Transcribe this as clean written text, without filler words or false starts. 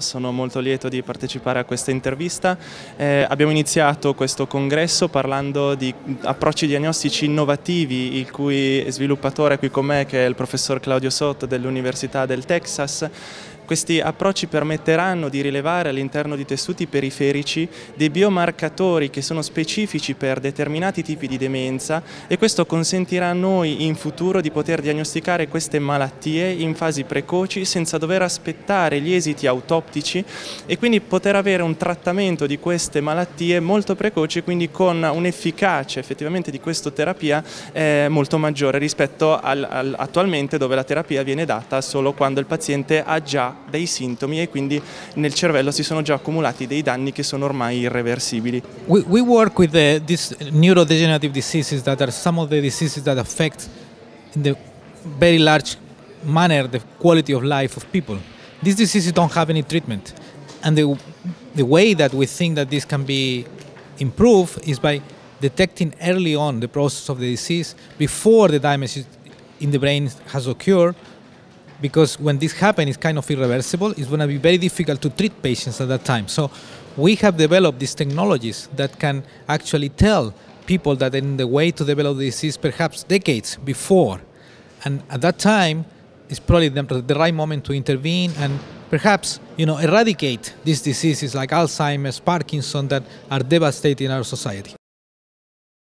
sono molto lieto di partecipare a questa intervista. Abbiamo iniziato questo congresso parlando di approcci diagnostici innovativi, il cui sviluppatore qui con me, che è il professor Claudio Sotto dell'Università del Texas. Questi approcci permetteranno di rilevare all'interno di tessuti periferici dei biomarcatori che sono specifici per determinati tipi di demenza, e questo consentirà a noi in futuro di poter diagnosticare queste malattie in fasi precoci senza dover aspettare gli esiti autoptici, e quindi poter avere un trattamento di queste malattie molto precoci, e quindi con un'efficacia effettivamente di questa terapia molto maggiore rispetto attualmente, dove la terapia viene data solo quando il paziente ha già dei sintomi e quindi nel cervello si sono già accumulati dei danni che sono ormai irreversibili. We work with these neurodegenerative diseases that are some of the diseases that affect in the very large manner the quality of life of people. These diseases don't have any treatment, and the way that we think that this can be improved is by detecting early on the process of the disease before the damage in the brain has occurred. Because when this happens, it's kind of irreversible. It's going to be very difficult to treat patients at that time. So we have developed these technologies that can actually tell people that they're in the way to develop the disease perhaps decades before. And at that time, it's probably the right moment to intervene and perhaps, eradicate these diseases like Alzheimer's, Parkinson, that are devastating our society.